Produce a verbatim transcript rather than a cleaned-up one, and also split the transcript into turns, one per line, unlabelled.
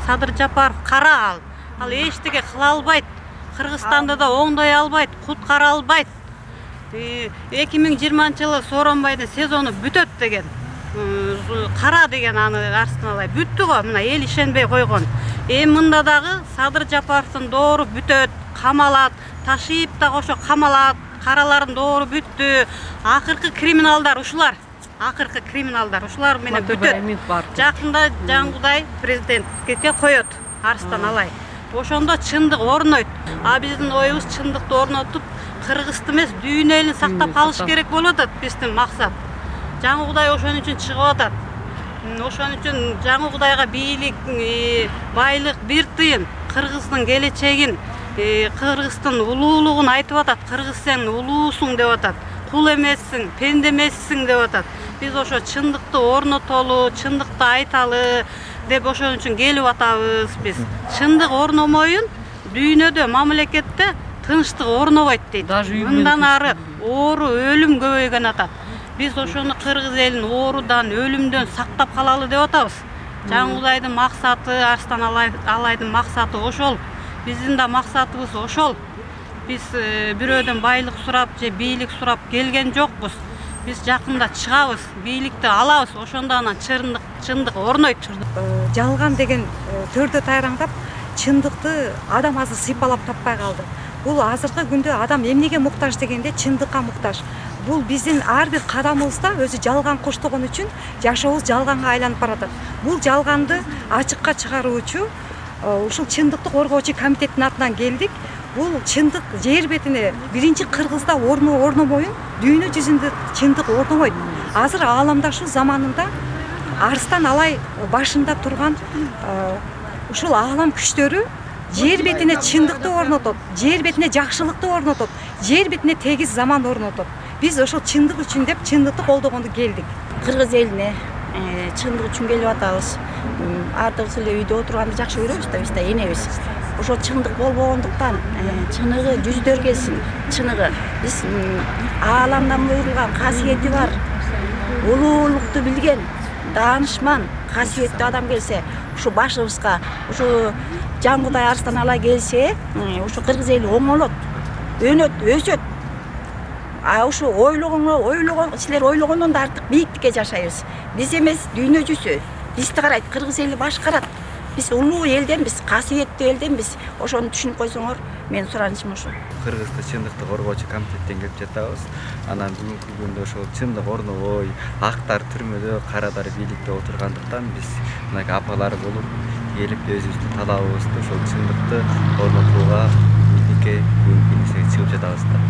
Садыр Жапаров кара ал. Ал эчтеке кыла албайт. Кыргызстанда да оңдой албайт, куткара албайт. эки миң жыйырманчы жылы Сооронбайдын сезону бүтөт деген. Кара деген аны Арстан Алай бүттү го, мына эл ишенбей койгон. Эми мында дагы Садыр Жапаровдун доору бүтөт, Камалат, Ташиев да кошо Камалат, каралардын доору бүттү. Акыркы криминалдар ушулар. Акыркы криминалдар ушулар менен бүтөт. Жакында Жангудай президентке коет Арстан Алай. Ошондо чындык орнойт. А биздин оюбуз чындыкты орнотуп, Кыргызды эмес, дүйнө элин сактап калыш керек болуп атат биздин максат. Жангудай ошон үчүн чыгып атат. Ошон үчүн Жангудайга бийлик, байлык бир тыйын, Кыргыздын келечегин, Кыргыздын улуулугун айтып атат. Кыргыз сен улуусуң деп атат. Кул эмессиң, пенде эмессиң деп атат. Биз ошо чындыкты орнотолу, чындыкты айталы деп ошон үчүн келип атабыз биз. Чындык орномоюн дүйнөдө, мамлекетте тынчтык орнобойт дейт. Мындан ары оору, өлүм көбөйгөн атат. Биз ошону кыргыз элин оорудан, өлүмдөн сактап калалы деп атабыз. Жангудайдын максаты, Арстан Алайдын максаты ошол. Биздин да максатыбыз ошол. Биз бирөөдөн байлык сурап же бийлик сурап келген жокпуз. Биз жакында чыгабыз, бийликти алабыз, ошондо анан чындык, чындык орнойт.
Жалган деген төрдө тайраңдап, чындыкты адам азыр сыйпалап таппай калды. Бул азыркы күндө адам эмнеге муктаж дегенде чындыкка муктаж. Бул биздин ар бир кадамыбызда өзү жалган коштогон үчүн жашообуз жалганга айланып баратат. Бул жалганды ачыкка чыгаруучу ушул чындыкты коргоочу комитеттин атынан келдик. Бул чындык жер бетине биринчи Кыргызда орно орномоюн, дүйнө жүзүндө чындык орнобойт. Азыр ааламдашу заманында Арстан Алай башында турган ушул аалам күчтөрү жер бетине чындыкты орнотот, жер бетине жакшылыкты орнотот, жер бетине тегиз заман орнотот. Биз ошол чындык үчүн деп чындыкты колдогонду келдик.
Кыргыз элине чындык үчүн келип атабыз. Ардыр эле үйдө отурганды жакшы көрөбүз да, биз да энебиз. Ошо чындык болбогондуктан чыныгы жүздөр келсин. Чыныгы биз ааламдан буйрулган касиети бар, улуулукту билген, даанышман, касиеттүү адам келсе, ушу башыбызга, ушу Жангудай Арстан Алай келсе, ушу кыргыз эли оңолот, өнөт, өсөт. А ушу ойлогон, ойлогон, силер ойлогондон да артык бийиктикке жашайбыз. Биз эмес, дүйнө жүзү бизди карайт, кыргыз эли башкарат. Биз улуу элденбиз, касиеттүү элденбиз. Ошону түшүнүп койсоңор, менин суранычым ошо.
Кыргызды чындыкты коргоочу комитеттен келип жатабыз. Анан бүгүнкү күндө ошол чындык орнобой, актар түрмөдө, карадар бийликте отургандыктан биз мына апалар болуп келип өзүбүздүн талабыбызды ошол чындыкты орнотууга бирдикке бүгүнкү күнү чыгып жатабыз да.